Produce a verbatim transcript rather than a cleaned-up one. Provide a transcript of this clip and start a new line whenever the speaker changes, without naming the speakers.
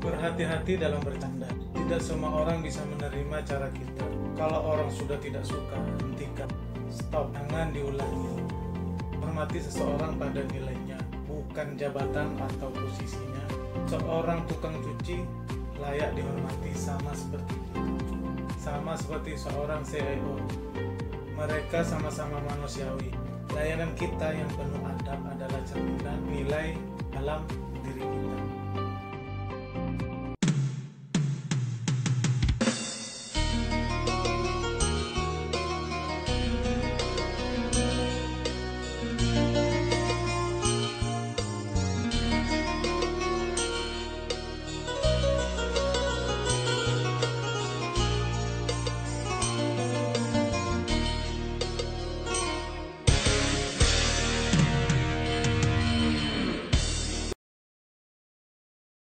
Berhati-hati dalam bercanda. Tidak semua orang bisa menerima cara kita. Kalau orang sudah tidak suka, hentikan. Stop, jangan diulangi. Hormati seseorang pada nilainya, bukan jabatan atau posisinya. Seorang tukang cuci layak dihormati sama seperti kita. Sama seperti seorang C E O. Mereka sama-sama manusiawi. Layanan kita yang penuh adab adalah cerminan nilai dalam diri kita.